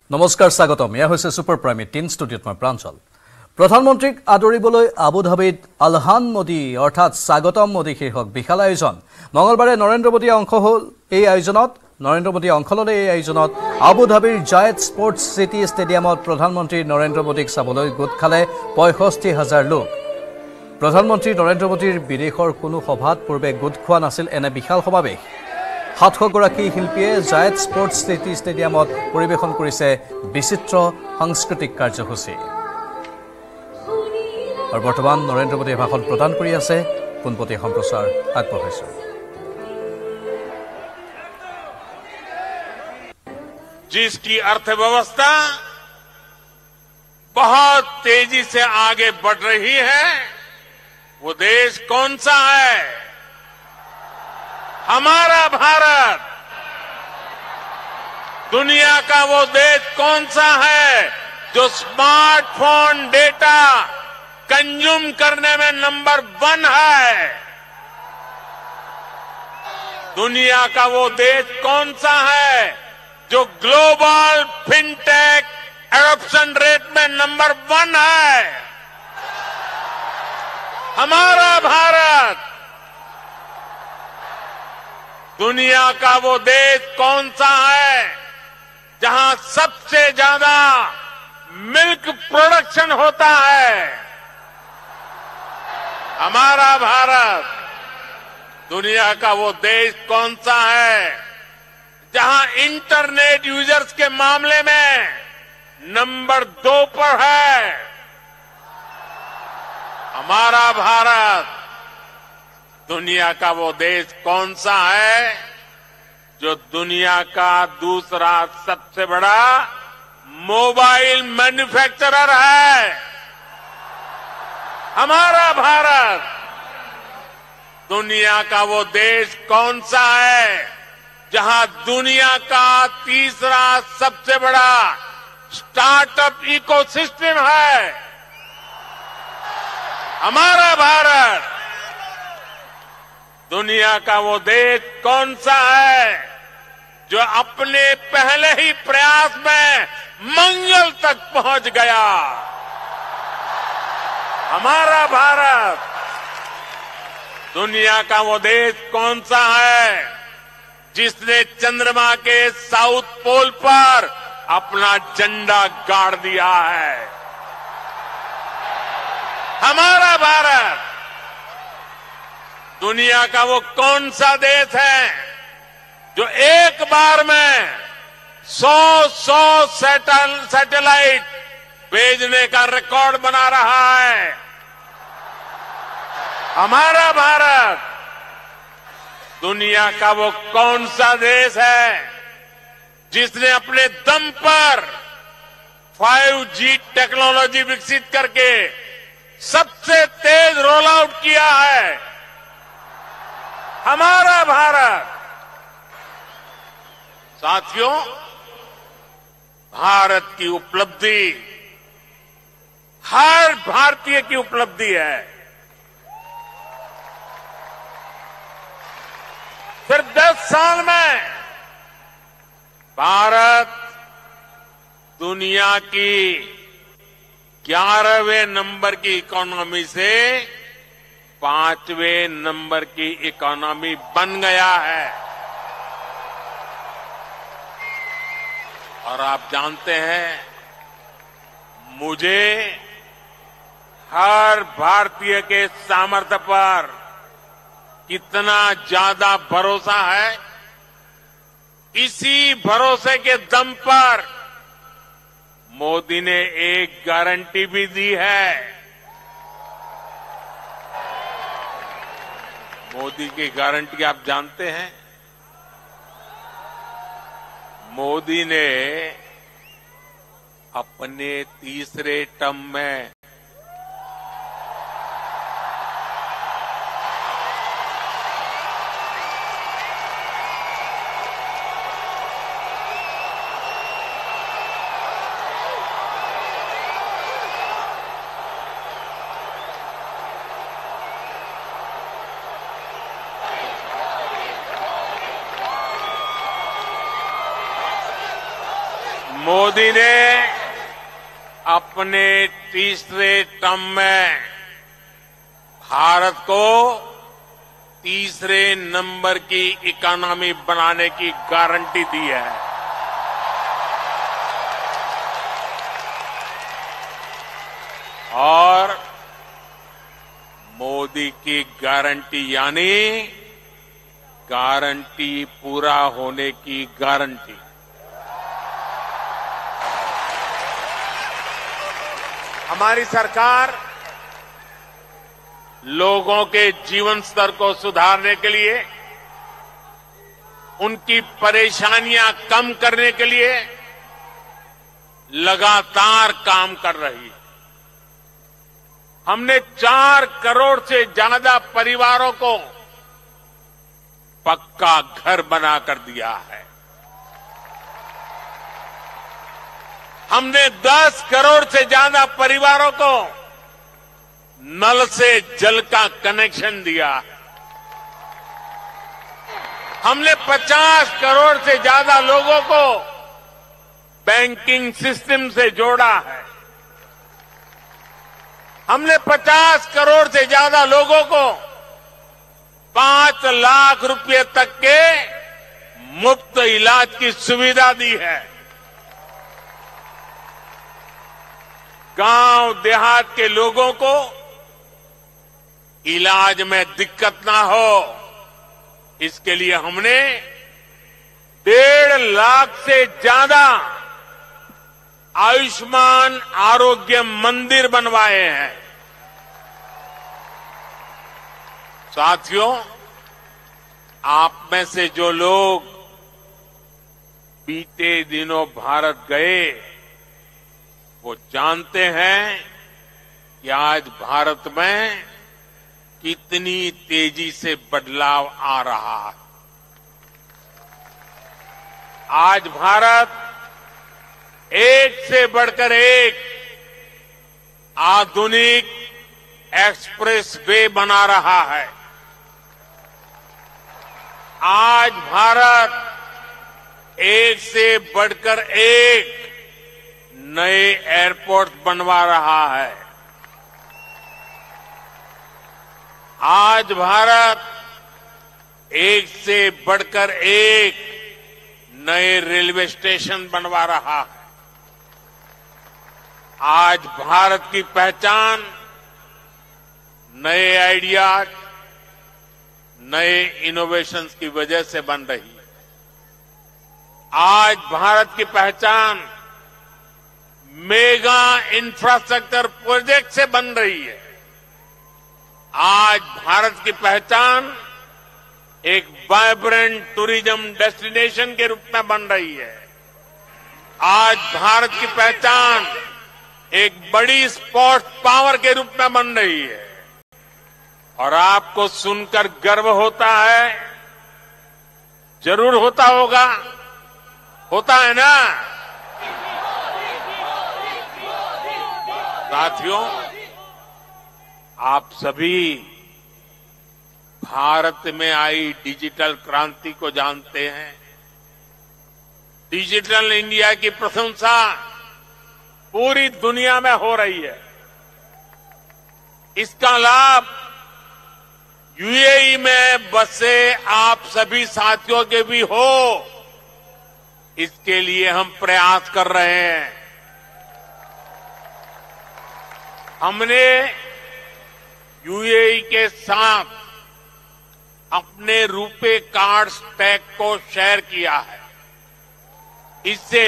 নমস্কাৰ স্বাগতম এয়া হৈছে সুপাৰ প্ৰাইম 10 ষ্টুডিঅ'ত মই প্ৰাঞ্চল প্ৰধানমন্ত্ৰীক আদৰিবলৈ আবু ধাবিত আলহান মোদী অৰ্থাৎ স্বাগতম মোদী শীৰ্ষক বিশাল আয়োজন মঙলবাৰে নৰেন্দ্ৰ মোদী অংশ হ'ল এই আয়োজনত আবু ধাবিৰ জায়েট স্পৰ্টছ সিটি ষ্টেডিয়ামত প্ৰধানমন্ত্ৰী নৰেন্দ্ৰ মোদীক চাবলৈ গোট খালে ৬৫,০০০ লোক প্ৰধানমন্ত্ৰী নৰেন্দ্ৰ মোদীৰ বিদেশৰ কোনো সভাত পূৰ্বে গোট খোৱা নাছিল এনে বিশাল সমাৱেশ ৭০০ গৰাকী শিল্পীয়ে জায়েট স্পৰ্টছ সিটি ষ্টেডিয়ামত পৰিৱেশন কৰিছে বিচিত্ৰ সাংস্কৃতিক কাৰ্যসূচী আৰু বৰ্তমান নৰেন্দ্ৰ মোদীয়ে ভাষণ প্ৰদান কৰি আছে পোনপটীয়া সম্প্ৰচাৰ আগবঢ়াইছো जिसकी अर्थव्यवस्था बहुत तेजी से आगे बढ़ रही है वो देश कौन सा है हमारा भारत दुनिया का वो देश कौन सा है जो स्मार्टफोन डेटा कंज्यूम करने में नंबर 1 है दुनिया का वो देश कौन सा है जो ग्लोबल फिनटेक एडॉप्शन रेट में नंबर 1 है हमारा भारत दुनिया का वो देश कौन सा है जहां सबसे ज्यादा मिल्क प्रोडक्शन होता है हमारा भारत दुनिया का वो देश कौन सा है जहां इंटरनेट यूजर्स के मामले में नंबर 2 पर है हमारा भारत दुनिया का वो देश कौन सा है जो दुनिया का दूसरा सबसे बड़ा मोबाइल मैन्युफैक्चरर है हमारा भारत दुनिया का वो देश कौन सा है जहां दुनिया का तीसरा सबसे बड़ा स्टार्टअप इकोसिस्टम है हमारा भारत दुनिया का वो देश कौन सा है जो अपने पहले ही प्रयास में मंगल तक पहुंच गया हमारा भारत दुनिया का वो देश कौन सा है जिसने चंद्रमा के साउथ पोल पर अपना झंडा गाड़ दिया है हमारा भारत दुनिया का वो कौन सा देश है जो एक बार में 100 सैटेलाइट भेजने का रिकॉर्ड बना रहा है हमारा भारत दुनिया का वो कौन सा देश है जिसने अपने दम पर 5G टेक्नोलॉजी विकसित करके सबसे तेज रोल आउट किया है हमारा भारत साथियों भारत की उपलब्धि हर भारतीय की उपलब्धि है सिर्फ 10 साल में भारत दुनिया की 11वें नंबर की इकोनॉमी से 5वें नंबर की इकोनॉमी बन गया है और आप जानते हैं मुझे हर भारतीय के सामर्थ्य पर कितना ज्यादा भरोसा है इसी भरोसे के दम पर मोदी ने एक गारंटी भी दी है मोदी की गारंटी आप जानते हैं मोदी ने अपने तीसरे टर्म में मोदी ने अपने तीसरे टर्म में भारत को तीसरे नंबर की इकोनॉमी बनाने की गारंटी दी है। और मोदी की गारंटी यानी गारंटी पूरा होने की गारंटी। हमारी सरकार लोगों के जीवन स्तर को सुधारने के लिए, उनकी परेशानियां कम करने के लिए लगातार काम कर रही है। हमने 4 करोड़ से ज्यादा परिवारों को पक्का घर बनाकर दिया है। हमने 10 करोड़ से ज्यादा परिवारों को नल से जल का कनेक्शन दिया है। हमने 50 करोड़ से ज्यादा लोगों को बैंकिंग सिस्टम से जोड़ा है। हमने 50 करोड़ से ज्यादा लोगों को 5 लाख रुपए तक के मुफ्त इलाज की सुविधा दी है। गांव देहात के लोगों को इलाज में दिक्कत ना हो, इसके लिए हमने 1.5 लाख से ज्यादा आयुष्मान आरोग्य मंदिर बनवाए हैं। साथियों, आप में से जो लोग बीते दिनों भारत गए वो जानते हैं कि आज भारत में कितनी तेजी से बदलाव आ रहा है। आज भारत एक से बढ़कर एक आधुनिक एक्सप्रेस वे बना रहा है। आज भारत एक से बढ़कर एक नए एयरपोर्ट बनवा रहा है। आज भारत एक से बढ़कर एक नए रेलवे स्टेशन बनवा रहा है। आज भारत की पहचान नए आइडियाज, नए इनोवेशंस की वजह से बन रही है। आज भारत की पहचान मेगा इंफ्रास्ट्रक्चर प्रोजेक्ट से बन रही है। आज भारत की पहचान एक वाइब्रेंट टूरिज्म डेस्टिनेशन के रूप में बन रही है। आज भारत की पहचान एक बड़ी स्पोर्ट्स पावर के रूप में बन रही है। और आपको सुनकर गर्व होता है, जरूर होता होगा, होता है ना साथियों? आप सभी भारत में आई डिजिटल क्रांति को जानते हैं। डिजिटल इंडिया की प्रशंसा पूरी दुनिया में हो रही है। इसका लाभ यूएई में बसे आप सभी साथियों के भी हो, इसके लिए हम प्रयास कर रहे हैं। हमने यूएई के साथ अपने रुपे कार्ड स्टैक को शेयर किया है। इससे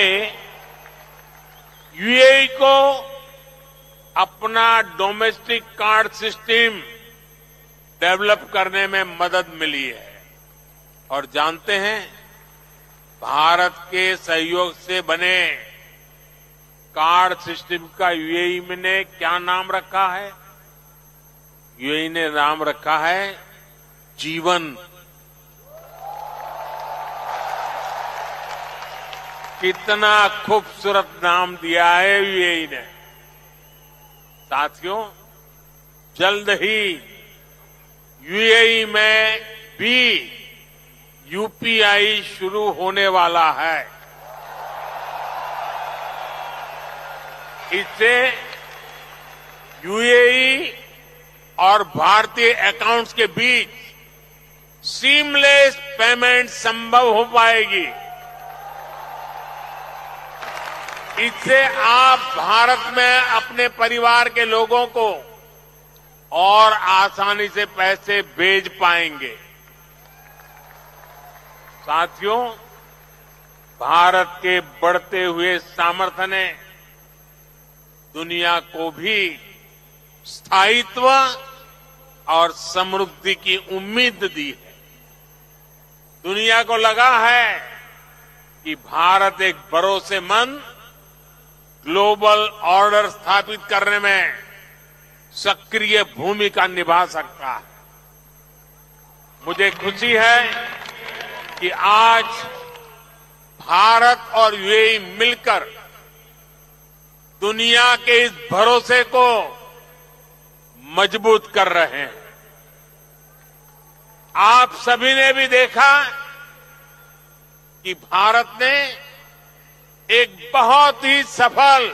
यूएई को अपना डोमेस्टिक कार्ड सिस्टम डेवलप करने में मदद मिली है। और जानते हैं, भारत के सहयोग से बने कार्ड सिस्टम का यूएई ने क्या नाम रखा है? यूएई ने नाम रखा है जीवन। कितना खूबसूरत नाम दिया है यूएई ने। साथियों, जल्द ही यूएई में भी यूपीआई शुरू होने वाला है। इससे यूएई और भारतीय अकाउंट्स के बीच सीमलेस पेमेंट संभव हो पाएगी। इससे आप भारत में अपने परिवार के लोगों को और आसानी से पैसे भेज पाएंगे। साथियों, भारत के बढ़ते हुए सामर्थ्य ने दुनिया को भी स्थायित्व और समृद्धि की उम्मीद दी है। दुनिया को लगा है कि भारत एक भरोसेमंद ग्लोबल ऑर्डर स्थापित करने में सक्रिय भूमिका निभा सकता है। मुझे खुशी है कि आज भारत और यूएई मिलकर दुनिया के इस भरोसे को मजबूत कर रहे हैं। आप सभी ने भी देखा कि भारत ने एक बहुत ही सफल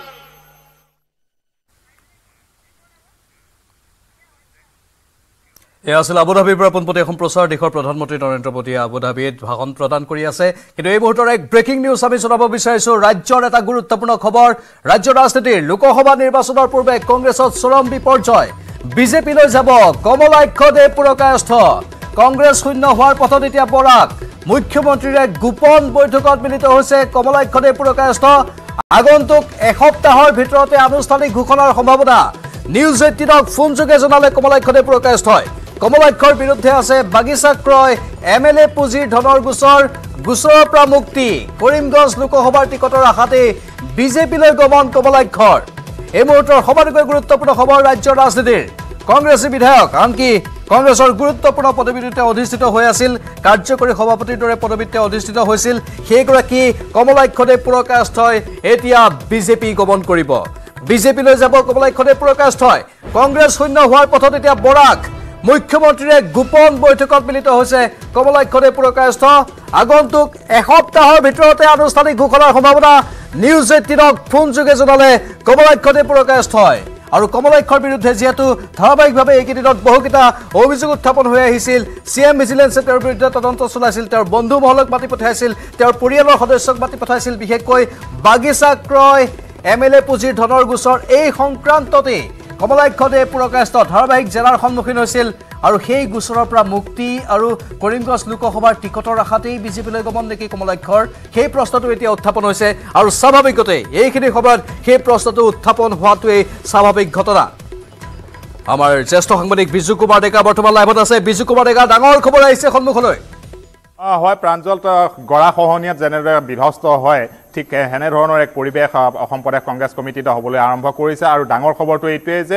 এয়া আছিল আবুধাবিৰ পৰা পোনপটীয়া এখন প্ৰচাৰ দেশৰ প্ৰধানমন্ত্ৰী নৰেন্দ্ৰ মোদীয়ে আবুধাবিত ভাষণ প্ৰদান কৰি আছে। কিন্তু এই মুহূৰ্তৰ এক ব্ৰেকিং নিউজ আমি জনাব বিচাৰিছোঁ। ৰাজ্যৰ এটা গুৰুত্বপূৰ্ণ খবৰ। ৰাজ্যৰ ৰাজনীতিৰ লোকসভা নিৰ্বাচনৰ পূৰ্বে কংগ্ৰেছত চৰম বিপৰ্যয়। বিজেপিলৈ যাব কমলাক্ষ দেৱ পুৰকায়স্থ। কংগ্ৰেছ শূন্য হোৱাৰ পথত এতিয়া বৰাক। মুখ্যমন্ত্ৰীৰ এক গোপন বৈঠকত মিলিত হৈছে কমলাক্ষ দেৱ পুৰকায়স্থ। আগন্তুক এসপ্তাহৰ ভিতৰতে আনুষ্ঠানিক ঘোষণাৰ সম্ভাৱনা। নিউজ 18ক ফোনযোগে জনালে কমলাক্ষ দেৱ পুৰকায়স্থই। কমলাক্ষৰ বিৰুদ্ধে আছে বাগিচা ক্ৰয়, এমএলএ পুঁজিৰ ধনৰ গোচৰৰ পৰা মুক্তি। কৰিমগঞ্জ লোকসভাৰ টিকটৰ আশাতে বিজেপিলৈ গমন কমলাক্ষৰ। এই মুহূৰ্তৰ সবাতোকৈ গুৰুত্বপূৰ্ণ খবৰ ৰাজ্যৰ ৰাজনীতিৰ। কংগ্ৰেছী বিধায়ক, আনকি কংগ্ৰেছৰ গুৰুত্বপূৰ্ণ পদবীত অধিষ্ঠিত হৈ আছিল, কাৰ্যকৰী সভাপতিৰ দৰে পদবীত অধিষ্ঠিত হৈছিল সেইগৰাকী কমলাক্ষ দেৱ পুৰকায়স্থই এতিয়া বিজেপি গমন কৰিব। বিজেপিলৈ যাব কমলাক্ষ দেৱ পুৰকায়স্থই। কংগ্ৰেছ শূন্য হোৱাৰ পথত এতিয়া বৰাক। মুখ্যমন্ত্ৰীৰ এক গোপন বৈঠকত মিলিত হৈছে কমলাক্ষ দেৱ পুৰকায়স্থ। আগন্তুক এসপ্তাহৰ ভিতৰতে আনুষ্ঠানিক ঘোষণাৰ সম্ভাৱনা। নিউজ 18ক ফোনযোগে জনালে কমলাক্ষ দেৱ পুৰকায়স্থই। আৰু কমলাক্ষৰ বিৰুদ্ধে যেহেতু ধাৰাবাহিকভাৱে এইকেইদিনত বহুকেইটা অভিযোগ উত্থাপন হৈ আহিছিল, চিএম ভিজিলেন্সে তেওঁৰ বিৰুদ্ধে তদন্ত চলাইছিল, তেওঁৰ বন্ধু মহলক মাতি পঠাইছিল, তেওঁৰ পৰিয়ালৰ সদস্যক মাতি পঠাইছিল। বিশেষকৈ বাগিচা ক্ৰয়, এমএলএ পুঁজিৰ ধনৰ গোচৰ, এই সংক্ৰান্ততে কমলাক্ষ দেৱ পুৰকায়স্থ ধাৰাবাহিক জেৰাৰ সন্মুখীন হৈছিল। আৰু সেই গোচৰৰ পৰা মুক্তি আৰু কৰিমগঞ্জ লোকসভাৰ টিকটৰ আশাতেই বিজেপিলৈ গমন নেকি কমলাক্ষৰ, সেই প্ৰশ্নটো এতিয়া উত্থাপন হৈছে। আৰু স্বাভাৱিকতে এইখিনি সময়ত সেই প্ৰশ্নটো উত্থাপন হোৱাটোৱেই স্বাভাৱিক ঘটনা। আমাৰ জ্যেষ্ঠ সাংবাদিক বিজু কুমাৰ ডেকা বৰ্তমান লাইভত আছে। বিজু কুমাৰ ডেকা, ডাঙৰ খবৰ আহিছে সন্মুখলৈ। হয় প্ৰাঞ্জল, গৰাখহনীয়াত যেনেদৰে বিধ্বস্ত হয় ঠিক এনেধৰণৰ এক পৰিৱেশ অসম প্ৰদেশ কংগ্ৰেছ কমিটিত হ'বলৈ আৰম্ভ কৰিছে। আৰু ডাঙৰ খবৰটো এইটোৱেই যে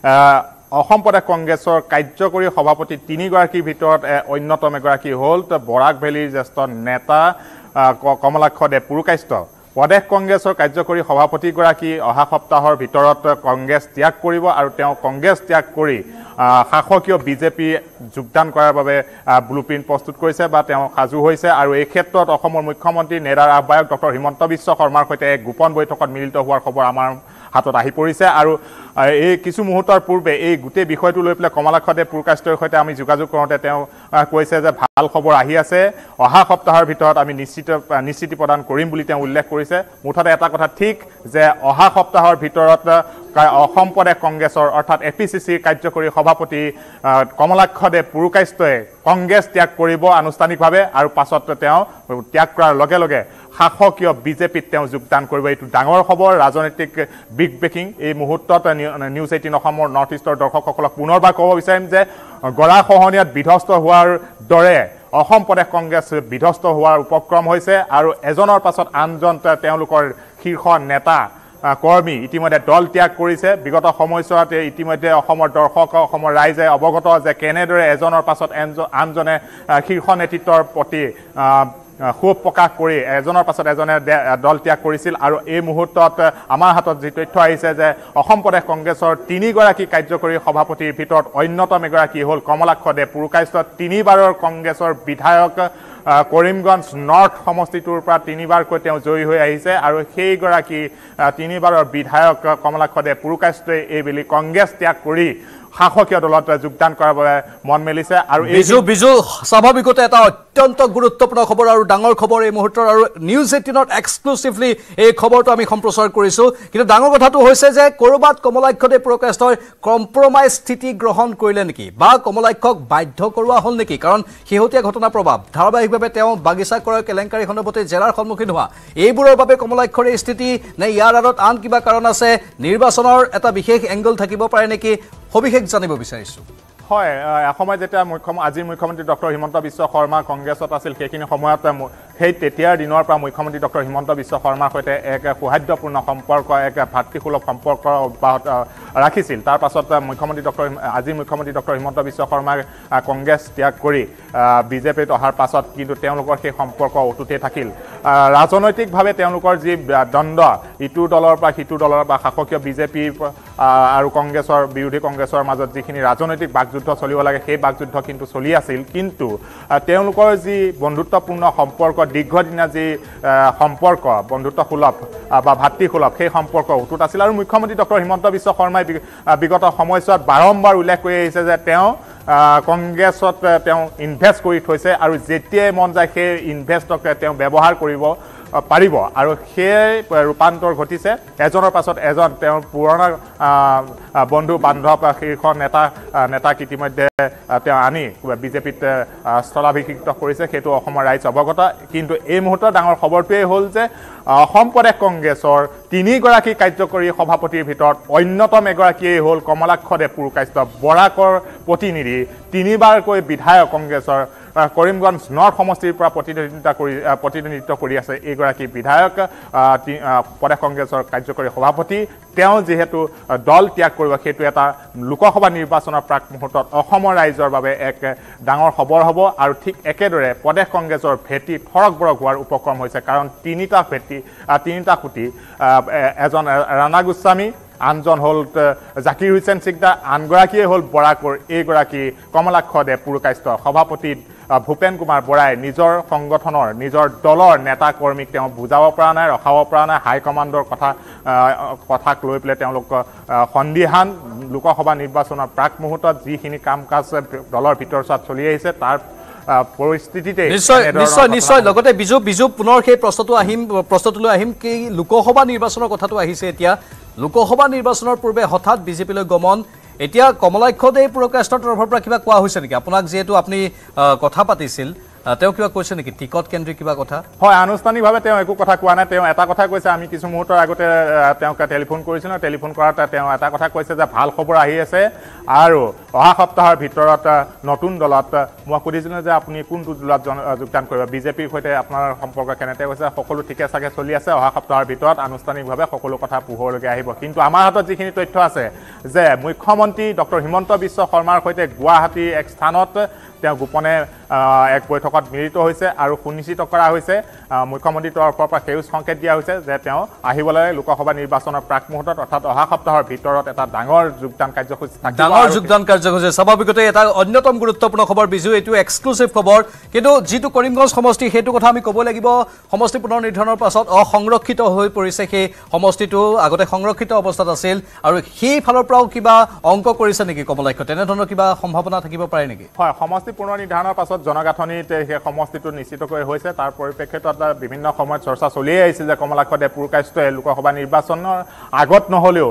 অসম প্ৰদেশ কংগ্ৰেছৰ কাৰ্যকৰী সভাপতি তিনিগৰাকীৰ ভিতৰত অন্যতম এগৰাকী হ'ল বৰাক ভেলীৰ জ্যেষ্ঠ নেতা কমলাক্ষ দেৱ পুৰকায়স্থ। প্ৰদেশ কংগ্ৰেছৰ কাৰ্যকৰী সভাপতিগৰাকী অহা সপ্তাহৰ ভিতৰত কংগ্ৰেছ ত্যাগ কৰিব আৰু তেওঁ কংগ্ৰেছ ত্যাগ কৰি শাসকীয় বিজেপি যোগদান কৰাৰ বাবে ব্লুপ্ৰিণ্ট প্ৰস্তুত কৰিছে বা তেওঁ সাজু হৈছে। আৰু এই ক্ষেত্ৰত অসমৰ মুখ্যমন্ত্ৰী নেডাৰ আহ্বায়ক ডক্টৰ হিমন্ত বিশ্ব শৰ্মাৰ সৈতে এক গোপন বৈঠকত মিলিত হোৱাৰ খবৰ আমাৰ হাতত আহি পৰিছে। আৰু এই কিছু মুহূৰ্তৰ পূৰ্বে এই গোটেই বিষয়টো লৈ পেলাই কমলাক্ষ দেৱ পুৰকায়স্থৰ সৈতে আমি যোগাযোগ কৰোঁতে তেওঁ কৈছে যে ভাল খবৰ আহি আছে, অহা সপ্তাহৰ ভিতৰত আমি নিশ্চিতি প্ৰদান কৰিম বুলি তেওঁ উল্লেখ কৰিছে। মুঠতে এটা কথা ঠিক যে অহা সপ্তাহৰ ভিতৰত অসম প্ৰদেশ কংগ্ৰেছৰ অৰ্থাৎ এপিচিচিৰ কাৰ্যকৰী সভাপতি কমলাক্ষ দেৱ পুৰকায়স্থই কংগ্ৰেছ ত্যাগ কৰিব আনুষ্ঠানিকভাৱে। আৰু পাছত তেওঁ ত্যাগ কৰাৰ লগে লগে শাসকীয় বিজেপিত তেওঁ যোগদান কৰিব। এইটো ডাঙৰ খবৰ, ৰাজনৈতিক বিগ ব্ৰেকিং। এই মুহূৰ্তত নিউজ 18 অসমৰ নৰ্থ ইষ্টৰ দৰ্শকসকলক পুনৰবাৰ ক'ব বিচাৰিম যে গৰাখহনীয়াত বিধ্বস্ত হোৱাৰ দৰে অসম প্ৰদেশ কংগ্ৰেছ বিধ্বস্ত হোৱাৰ উপক্ৰম হৈছে। আৰু এজনৰ পাছত আনজন তেওঁলোকৰ শীৰ্ষ নেতা কৰ্মী ইতিমধ্যে দল ত্যাগ কৰিছে। বিগত সময়ছোৱাত ইতিমধ্যে অসমৰ দৰ্শক, অসমৰ ৰাইজে অৱগত যে কেনেদৰে এজনৰ পাছত আনজনে শীৰ্ষ নেতৃত্বৰ প্ৰতি ক্ষোভ প্ৰকাশ কৰি এজনৰ পাছত এজনে দল ত্যাগ কৰিছিল। আৰু এই মুহূৰ্তত আমাৰ হাতত যি তথ্য আহিছে যে অসম প্ৰদেশ কংগ্ৰেছৰ তিনিগৰাকী কাৰ্যকৰী সভাপতিৰ ভিতৰত অন্যতম এগৰাকী হ'ল কমলাক্ষ দেৱ পুৰকায়স্থ। তিনিবাৰৰ কংগ্ৰেছৰ বিধায়ক কৰিমগঞ্জ নৰ্থ সমষ্টিটোৰ পৰা 3বাৰকৈ তেওঁ জয়ী হৈ আহিছে আৰু সেইগৰাকী 3বাৰৰ বিধায়ক কমলাক্ষ দে পুৰকায়স্থই এইবেলি কংগ্ৰেছ ত্যাগ কৰি শাসকীয় দলত যোগদান কৰাৰ বাবে মন মেলিছে আৰু বিজু স্বাভাৱিকতে এটা অত্যন্ত গুৰুত্বপূৰ্ণ খবৰ আৰু ডাঙৰ খবৰ এই মুহূৰ্তৰ আৰু নিউজ 18ত এক্সক্লুচিভলি এই খবৰটো আমি সম্প্ৰচাৰ কৰিছোঁ কিন্তু ডাঙৰ কথাটো হৈছে যে কৰবাত কমলাক্ষ দে পুৰকায়স্থই কম্প্ৰমাইজ স্থিতি গ্ৰহণ কৰিলে নেকি বা কমলাক্ষক বাধ্য কৰোৱা হ'ল নেকি কাৰণ শেহতীয়া ঘটনা প্ৰভাৱ ধাৰাবাহিকভাৱে তেওঁ বাগিচা ক্ৰয় কেলেংকাৰী সন্দৰ্ভতে জেলাৰ সন্মুখীন হোৱা এইবোৰৰ বাবে কমলাক্ষৰ এই স্থিতি নে ইয়াৰ আঁৰত আন কিবা কাৰণ আছে নিৰ্বাচনৰ এটা বিশেষ এংগল থাকিব পাৰে নেকি সবিশেষ জানিব বিচাৰিছোঁ হয় এসময় যেতিয়া আজিৰ মুখ্যমন্ত্ৰী ডক্টৰ হিমন্ত বিশ্ব শৰ্মা কংগ্ৰেছত আছিল সেইখিনি সময়ত সেই তেতিয়াৰ দিনৰ পৰা মুখ্যমন্ত্ৰী ডক্টৰ হিমন্ত বিশ্ব শৰ্মাৰ সৈতে এক সৌহাৰ্দ্যপূৰ্ণ সম্পৰ্ক এক ভাতৃসুলভ সম্পৰ্ক অব্যাহত ৰাখিছিল তাৰ পাছত আজিৰ মুখ্যমন্ত্ৰী ডক্টৰ হিমন্ত বিশ্ব শৰ্মাই কংগ্ৰেছ ত্যাগ কৰি বিজেপিত অহাৰ পাছত কিন্তু তেওঁলোকৰ সেই সম্পৰ্ক অটুটেই থাকিল ৰাজনৈতিকভাৱে তেওঁলোকৰ যি দ্বন্দ্ব ইটো দলৰ পৰা সিটো দলৰ বা শাসকীয় বিজেপি আৰু কংগ্ৰেছৰ বিৰোধী কংগ্ৰেছৰ মাজত যিখিনি ৰাজনৈতিক বাকযুদ্ধ চলিব লাগে সেই বাকযুদ্ধ কিন্তু চলি আছিল কিন্তু তেওঁলোকৰ যি বন্ধুত্বপূৰ্ণ সম্পৰ্ক দীৰ্ঘদিনীয়া যি সম্পৰ্ক বন্ধুত্বসুলভ বা ভাতৃসুলভ সেই সম্পৰ্ক অটুট আছিল আৰু মুখ্যমন্ত্ৰী ডক্টৰ হিমন্ত বিশ্ব শৰ্মাই বিগত সময়ছোৱাত বাৰম্বাৰ উল্লেখ কৰি আহিছে যে তেওঁ কংগ্ৰেছত তেওঁ ইনভেষ্ট কৰি থৈছে আৰু যেতিয়াই মন যায় সেই ইনভেষ্টক তেওঁ ব্যৱহাৰ কৰিব পাৰিব আৰু সেই ৰূপান্তৰ ঘটিছে এজনৰ পাছত এজন তেওঁৰ পুৰণা বন্ধু বান্ধৱ শীৰ্ষ নেতাক ইতিমধ্যে তেওঁ আনি বিজেপিত স্থলাভিষিক্ত কৰিছে সেইটো অসমৰ ৰাইজ অৱগত কিন্তু এই মুহূৰ্তৰ ডাঙৰ খবৰটোৱেই হ'ল যে অসম প্ৰদেশ কংগ্ৰেছৰ 3গৰাকী কাৰ্যকৰী সভাপতিৰ ভিতৰত অন্যতম এগৰাকীয়ে হ'ল কমলাক্ষ দে পুৰকায়স্থ বৰাকৰ প্ৰতিনিধি 3বাৰকৈ বিধায়ক কংগ্ৰেছৰ কৰিমগঞ্জ নৰ্থ সমষ্টিৰ পৰা প্ৰতিনিধিত্ব কৰি আছে এইগৰাকী বিধায়ক প্ৰদেশ কংগ্ৰেছৰ কাৰ্যকৰী সভাপতি তেওঁ যিহেতু দল ত্যাগ কৰিব সেইটো এটা লোকসভা নিৰ্বাচনৰ প্ৰাক মুহূৰ্তত অসমৰ ৰাইজৰ বাবে এক ডাঙৰ খবৰ হ'ব আৰু ঠিক একেদৰে প্ৰদেশ কংগ্ৰেছৰ ভেটি ফৰক বৰক হোৱাৰ উপক্ৰম হৈছে কাৰণ তিনিটা খুঁটি এজন ৰাণা গোস্বামী আনজন হ'ল জাকিৰ হুছেইন সিকদাৰ আনগৰাকীয়ে হ'ল বৰাকৰ এইগৰাকী কমলাক্ষ দে পুৰকায়স্থ সভাপতি ভূপেন কুমাৰ বৰাই নিজৰ সংগঠনৰ নিজৰ দলৰ নেতা কৰ্মীক তেওঁ বুজাব পৰা নাই ৰখাব পৰা নাই হাইকমাণ্ডৰ কথাক লৈ পেলাই তেওঁলোক সন্দিহান লোকসভা নিৰ্বাচনৰ প্ৰাক মুহূৰ্তত যিখিনি কাম কাজ দলৰ ভিতৰচোৱাত চলি আহিছে তাৰ পৰিস্থিতিতে নিশ্চয় লগতে বিজু পুনৰ সেই প্ৰশ্নটোলৈ আহিম কি লোকসভা নিৰ্বাচনৰ কথাটো আহিছে এতিয়া লোকসভা নিৰ্বাচনৰ পূৰ্বে হঠাৎ বিজেপিলৈ গমন এতিয়া কমলাক্ষ দে পুৰকায়স্থৰ তৰফৰ পৰা কিবা কোৱা হৈছে নেকি আপোনাক যিহেতু আপুনি কথা পাতিছিল তেওঁ কিবা কৈছে নেকি টিকট কেন্দ্ৰিক কিবা কথা হয় আনুষ্ঠানিকভাৱে তেওঁ একো কথা কোৱা নাই তেওঁ এটা কথা কৈছে আমি কিছু মুহূৰ্তৰ আগতে তেওঁক টেলিফোন কৰিছিলোঁ টেলিফোন কৰাতে তেওঁ এটা কথা কৈছে যে ভাল খবৰ আহি আছে আৰু অহা সপ্তাহৰ ভিতৰত নতুন দলত মই সুধিছিলোঁ যে আপুনি কোনটো দলত যোগদান কৰিব বিজেপিৰ সৈতে আপোনাৰ সম্পৰ্ক কেনেকৈ কৈছে সকলো ঠিকে চাগে চলি আছে অহা সপ্তাহৰ ভিতৰত আনুষ্ঠানিকভাৱে সকলো কথা পোহৰলৈকে আহিব কিন্তু আমাৰ হাতত যিখিনি তথ্য আছে যে মুখ্যমন্ত্ৰী ডক্টৰ হিমন্ত বিশ্ব শৰ্মাৰ সৈতে গুৱাহাটী এক স্থানত তেওঁ গোপনে এক বৈঠকত মিলিত হৈছে আৰু সুনিশ্চিত কৰা হৈছে মুখ্যমন্ত্ৰীৰ তৰফৰ পৰা সেউজ সংকেত দিয়া হৈছে যে তেওঁ আহিবলৈ লোকসভা নিৰ্বাচনৰ প্ৰাক মুহূৰ্তত অৰ্থাৎ অহা সপ্তাহৰ ভিতৰত এটা ডাঙৰ যোগদান কাৰ্যসূচী স্বাভাৱিকতে এটা অন্যতম গুৰুত্বপূৰ্ণ খবৰ বিজু এইটো এক্সক্লুচিভ খবৰ কিন্তু যিটো কৰিমগঞ্জ সমষ্টি সেইটো কথা আমি ক'ব লাগিব সমষ্টি পুনৰ নিৰ্ধাৰণৰ পাছত অসংৰক্ষিত হৈ পৰিছে সেই সমষ্টিটো আগতে সংৰক্ষিত অৱস্থাত আছিল আৰু সেই ফালৰ পৰাও কিবা অংক কৰিছে নেকি কমলাক্ষ তেনেধৰণৰ কিবা সম্ভাৱনা থাকিব পাৰে নেকি হয় সমষ্টি পুনৰ নিৰ্ধাৰণৰ পাছত জনগাঁথনিত সেই সমষ্টিটো নিশ্চিতকৈ হৈছে তাৰ পৰিপ্ৰেক্ষিতত বিভিন্ন সময়ত চৰ্চা চলিয়ে আহিছিল যে কমলাক্ষ দে পুৰকায়স্থই লোকসভা নিৰ্বাচনৰ আগত নহ'লেও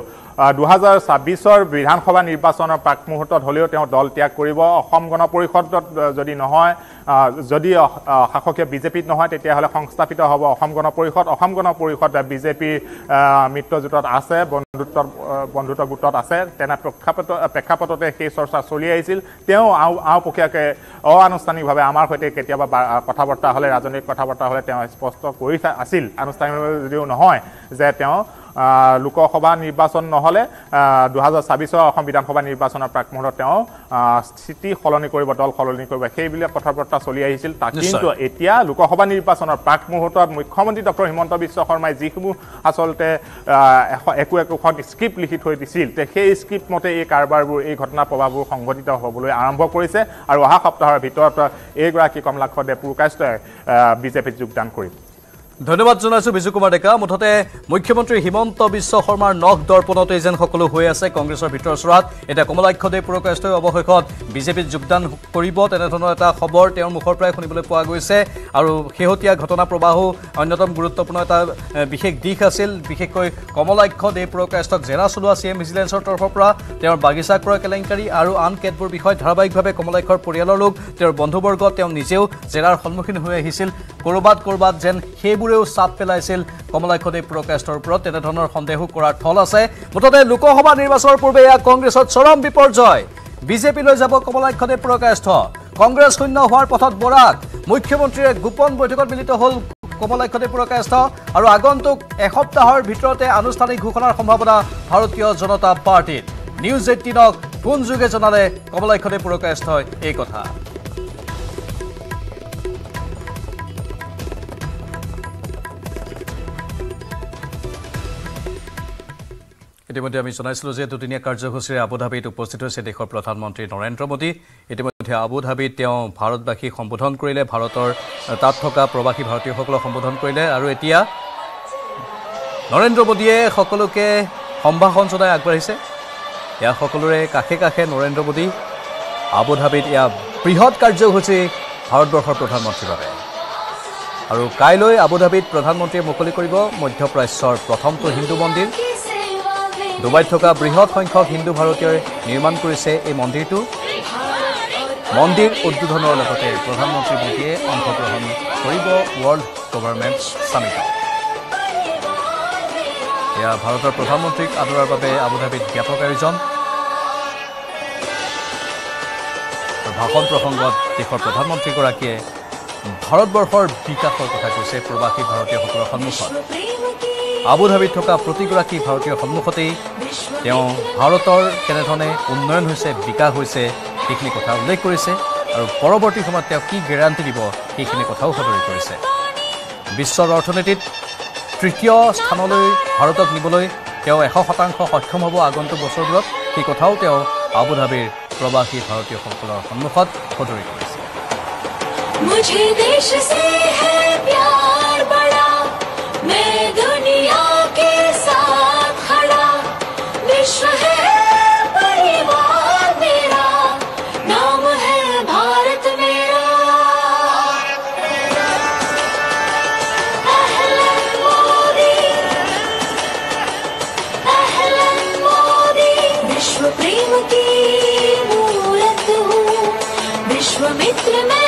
2026 বিধানসভা নিৰ্বাচনৰ প্ৰাক মুহূৰ্তত হ'লেও তেওঁ দল ত্যাগ কৰিব অসম গণ পৰিষদত যদি নহয় যদি শাসকীয় বিজেপিত নহয় তেতিয়াহ'লে সংস্থাপিত হ'ব অসম গণ পৰিষদ বিজেপিৰ মিত্ৰজোঁটত আছে বন্ধুত্ব গোটত আছে তেনে প্ৰেক্ষাপটতে সেই চৰ্চা চলি আহিছিল তেওঁ আওপকীয়াকৈ অনানুষ্ঠানিকভাৱে আমাৰ সৈতে কেতিয়াবা কথা বাৰ্তা হ'লে ৰাজনৈতিক কথা বাৰ্তা হ'লে তেওঁ স্পষ্ট কৰি আছিল আনুষ্ঠানিকভাৱে যদিও নহয় যে তেওঁ লোকসভা নিৰ্বাচন নহলে 2026 অসম বিধানসভা নিৰ্বাচনৰ প্ৰাক মুহূৰ্তত তেওঁ স্থিতি সলনি কৰিব দল সলনি কৰিব সেইবিলাক কথাবাৰ্তা চলি আহিছিল কিন্তু এতিয়া লোকসভা নিৰ্বাচনৰ প্ৰাক মুহূৰ্তত মুখ্যমন্ত্ৰী ডক্টৰ হিমন্ত বিশ্ব শৰ্মাই যিসমূহ আচলতে একোখন স্ক্ৰিপ্ট লিখি থৈ দিছিল সেই স্ক্ৰিপ্ট মতে এই কাৰবাৰবোৰ এই ঘটনা প্ৰভাৱবোৰ সংঘটিত হ'বলৈ আৰম্ভ কৰিছে আৰু অহা সপ্তাহৰ ভিতৰত এইগৰাকী কমলাক্ষ দেৱপুৰকাষ্টই বিজেপিত যোগদান কৰিব ধন্যবাদ জনাইছো বিজু কুমাৰ ডেকা মুঠতে মুখ্যমন্ত্ৰী হিমন্ত বিশ্ব শৰ্মাৰ নখ দৰ্পণতে যেন সকলো হৈ আছে কংগ্ৰেছৰ ভিতৰ চৰাত এটা কমলাক্ষ দেৱপুৰকাষ্টই অৱশেষত বিজেপিত যোগদান কৰিব তেনেধৰণৰ এটা খবৰ তেওঁৰ মুখৰ পৰাই শুনিবলৈ পোৱা গৈছে আৰু শেহতীয়া ঘটনা প্ৰবাহো অন্যতম গুৰুত্বপূৰ্ণ এটা বিশেষ দিশ আছিল বিশেষকৈ কমলাক্ষ দেৱপুৰকাষ্টক জেৰা চলোৱা চিএম ভিজিলেন্সৰ তৰফৰ পৰা তেওঁৰ বাগিচা ক্ৰয় কেলেংকাৰী আৰু আন কেতবোৰ বিষয় ধাৰাবাহিকভাৱে কমলাক্ষৰ পৰিয়ালৰ লোক তেওঁৰ বন্ধুবৰ্গ তেওঁ নিজেও জেৰাৰ সন্মুখীন হৈ আহিছিল কৰবাত যেন সেইবোৰেও চাপ পেলাইছিল কমলাক্ষ দেৱপুৰকাষ্টৰ ওপৰত তেনেধৰণৰ সন্দেহো কৰাৰ থল আছে মুঠতে লোকসভা নিৰ্বাচনৰ পূৰ্বে এয়া কংগ্ৰেছত চৰম বিপৰ্যয় বিজেপিলৈ যাব কমলাক্ষ দেৱপুৰকাষ্ট কংগ্ৰেছ শূন্য হোৱাৰ পথত বৰাক মুখ্যমন্ত্ৰীয়ে গোপন বৈঠকত মিলিত হ'ল কমলাক্ষ দেৱপুৰকাষ্ট আৰু আগন্তুক এসপ্তাহৰ ভিতৰতে আনুষ্ঠানিক ঘোষণাৰ সম্ভাৱনা ভাৰতীয় জনতা পাৰ্টিত নিউজ 18ক ফোন যোগে জনালে কমলাক্ষ দেৱপুৰকাষ্টই এই কথা ইতিমধ্যে আমি জনাইছিলোঁ যে দুদিনীয়া কাৰ্যসূচীৰে আবুধাবিত উপস্থিত হৈছে দেশৰ প্ৰধানমন্ত্ৰী নৰেন্দ্ৰ মোদী ইতিমধ্যে আবুধাবিত তেওঁ ভাৰতবাসীক সম্বোধন কৰিলে ভাৰতৰ তাত থকা প্ৰবাসী ভাৰতীয়সকলক সম্বোধন কৰিলে আৰু এতিয়া নৰেন্দ্ৰ মোদীয়ে সকলোকে সম্ভাষণ জনাই আগবাঢ়িছে এয়া সকলোৰে কাষে কাষে নৰেন্দ্ৰ মোদী আবুধাবিত এয়া বৃহৎ কাৰ্যসূচী ভাৰতবৰ্ষৰ প্ৰধানমন্ত্ৰীৰ বাবে আৰু কাইলৈ আবুধাবিত প্ৰধানমন্ত্ৰীয়ে মুকলি কৰিব মধ্যপ্ৰাচ্যৰ প্ৰথমটো হিন্দু মন্দিৰ ডুবাইত থকা বৃহৎ সংখ্যক হিন্দু ভাৰতীয়ই নিৰ্মাণ কৰিছে এই মন্দিৰটো মন্দিৰ উদ্বোধনৰ লগতে প্ৰধানমন্ত্ৰী মোদীয়ে অংশগ্ৰহণ কৰিব ৱৰ্ল্ড গভৰ্ণমেণ্ট সামিটত এয়া ভাৰতৰ প্ৰধানমন্ত্ৰীক আদৰাৰ বাবে আবুধাবিত ব্যাপক আয়োজন ভাষণ প্ৰসংগত দেশৰ প্ৰধানমন্ত্ৰীগৰাকীয়ে ভাৰতবৰ্ষৰ বিকাশৰ কথা কৈছে প্ৰবাসী ভাৰতীয়সকলৰ সন্মুখত আবুধাবিত থকা প্ৰতিগৰাকী ভাৰতীয়ৰ সন্মুখতেই তেওঁ ভাৰতৰ কেনেধৰণে উন্নয়ন হৈছে বিকাশ হৈছে সেইখিনি কথা উল্লেখ কৰিছে আৰু পৰৱৰ্তী সময়ত তেওঁ কি গেৰাণ্টি দিব সেইখিনি কথাও সদৰি কৰিছে বিশ্বৰ অৰ্থনীতিত তৃতীয় স্থানলৈ ভাৰতক নিবলৈ তেওঁ 100% সক্ষম হ'ব আগন্তুক বছৰবোৰত সেই কথাও তেওঁ আবুধাবিৰ প্ৰবাসী ভাৰতীয়সকলৰ সন্মুখত সদৰি কৰিছে मुझे देश से है प्यार बड़ा मैं दुनिया के साथ खड़ा विश्व है परिवार मेरा नाम है भारत मेरा अहलन मोदी विश्व प्रेम की मूरत हूँ विश्व मित्र में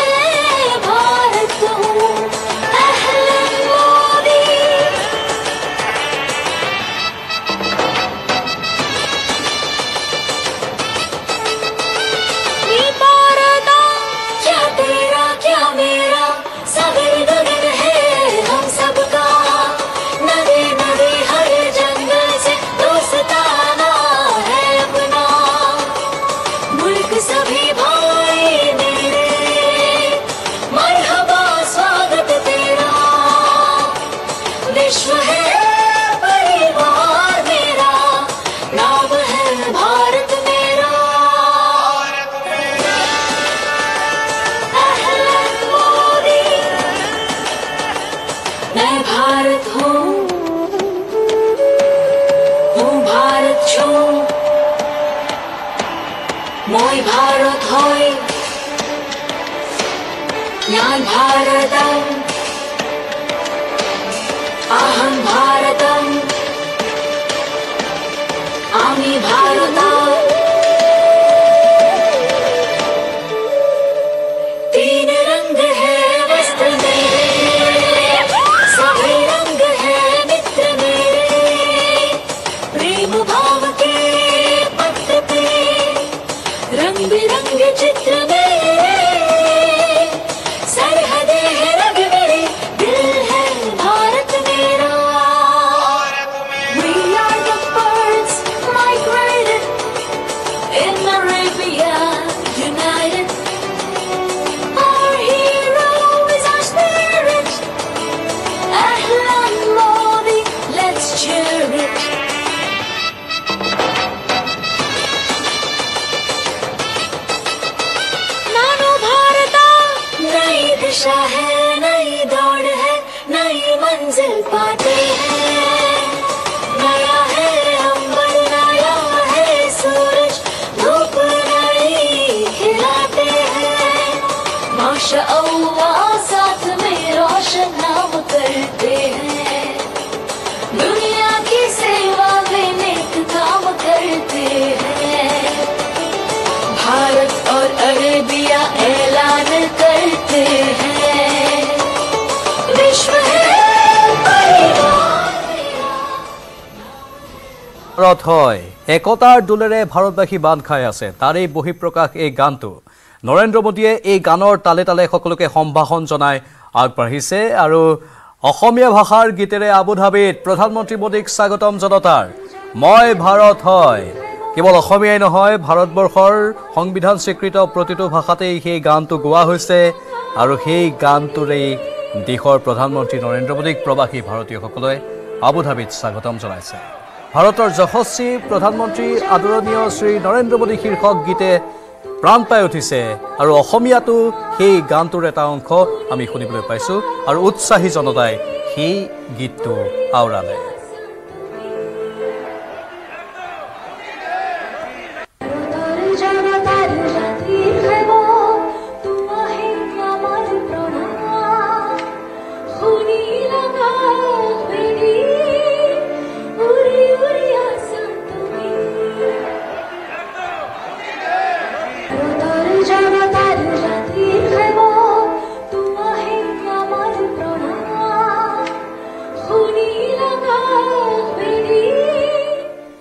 Moi Bharat hoy, Nyan Bharatam, Aham Bharatam, Ami Bharatam. तीन रंग है वस्त्र मेरे, सभी रंग है मित्र मेरे, प्रेम भाव के पथ पे रंग बिरंगे चित्र में सरहदे है रंग में नानो भारता नई दिशा है, नई दौड़ है, नई मंजिल पाते हैं। नया है अंबर, नया है सूरज, धूप नई खिलाते हैं। माशाअल्लाह साथ में रोशन नाम करते हैं। दुनिया की सेवा में नेक काम करते हैं। भारत और अरेबिया ऐलान करते हैं, विश्व है ভাৰত হয় একতাৰ দোলেৰে ভাৰতবাসী বান্ধ খাই আছে তাৰেই বহিঃপ্ৰকাশ এই গানটো নৰেন্দ্ৰ মোদীয়ে এই গানৰ তালে তালে সকলোকে সম্ভাষণ জনাই আগবাঢ়িছে আৰু অসমীয়া ভাষাৰ গীতেৰে আবুধাবিত প্ৰধানমন্ত্ৰী মোদীক স্বাগতম জনতাৰ মই ভাৰত হয় কেৱল অসমীয়াই নহয় ভাৰতবৰ্ষৰ সংবিধান স্বীকৃত প্ৰতিটো ভাষাতেই সেই গানটো গোৱা হৈছে আৰু সেই গানটোৰেই দেশৰ প্ৰধানমন্ত্ৰী নৰেন্দ্ৰ মোদীক প্ৰবাসী ভাৰতীয়সকলে আবুধাবিত স্বাগতম জনাইছে ভাৰতৰ যশস্বী প্ৰধানমন্ত্ৰী আদৰণীয় শ্ৰী নৰেন্দ্ৰ মোদী শীৰ্ষক গীতে প্ৰাণ পাই উঠিছে আৰু অসমীয়াটো সেই গানটোৰ এটা অংশ আমি শুনিবলৈ পাইছোঁ আৰু উৎসাহী জনতাই সেই গীতটো আওৰালে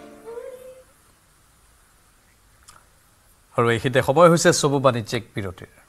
আৰু এইখিনিতে সময় হৈছে চবু বাণিজ্যিক বিৰতিৰ